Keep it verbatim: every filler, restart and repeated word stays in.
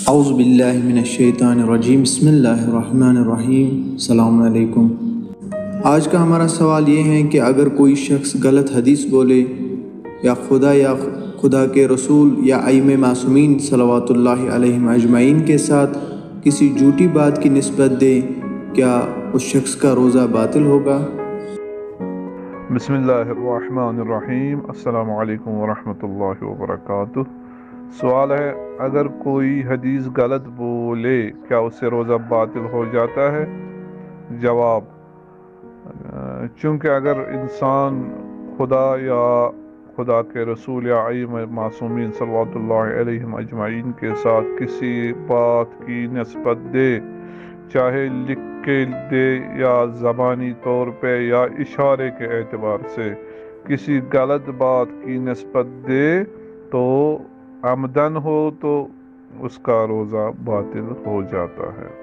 اعوذ باللہ من الشیطان الرجیم بسم اللہ الرحمن الرحیم السلام علیکم۔ آج کا ہمارا سوال یہ ہے کہ اگر کوئی شخص غلط حدیث بولے یا خدا یا خدا کے رسول یا ائمہ معصومین صلوات اللہ علیہم اجمعین کے ساتھ کسی جھوٹی بات کی نسبت دے، کیا اس شخص کا روزہ باطل ہوگا؟ بسم اللہ الرحمن الرحیم السلام علیکم ورحمۃ اللہ وبرکاتہ۔ سوال ہے، اگر کوئی حدیث غلط بولے کیا اس سے روزہ باطل ہو جاتا ہے؟ جواب: چونکہ اگر انسان خدا یا خدا کے رسول یا ائمہ معصومین صلوات اللہ علیہم اجمعین کے ساتھ کسی بات کی نسبت دے، چاہے لکھ کے دے یا زبانی طور پہ یا اشارے کے اعتبار سے کسی غلط بات کی نسبت دے تو عمدن ہو تو اس کا روزہ باطل ہو جاتا ہے۔